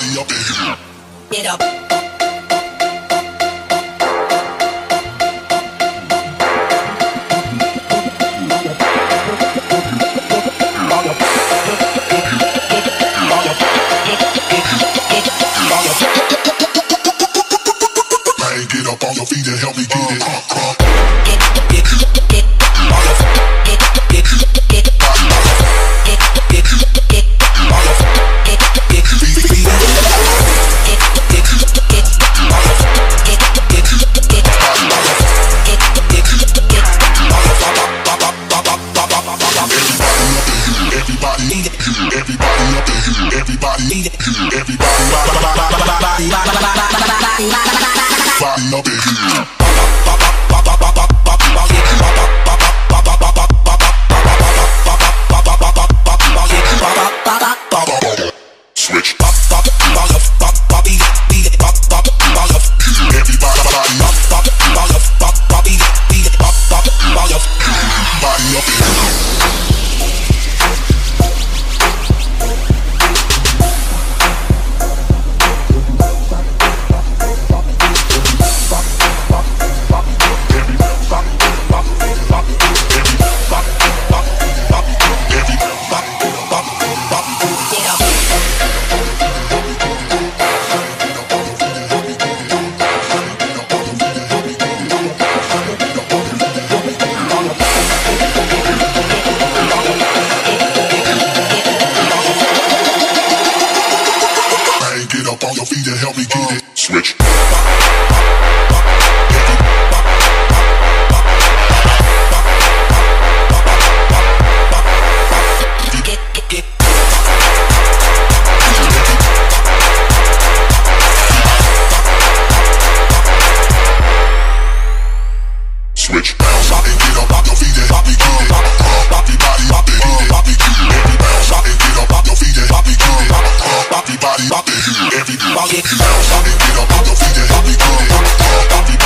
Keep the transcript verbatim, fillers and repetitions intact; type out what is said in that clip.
Everybody up in here. Get up. Man, get up on your feet and help me get it. Everybody, everybody up in here. Everybody, everybody, body up in here. Switch. Body up in here. Get up on your feet and help me get it. Switch. Switch. Bounce and get up on your feet and help me get it. Everybody up and hit it. Every bounce and get up on your feet and help me get it. Everybody up and hit it. Everybody bounce and get up on your feet and help me get it.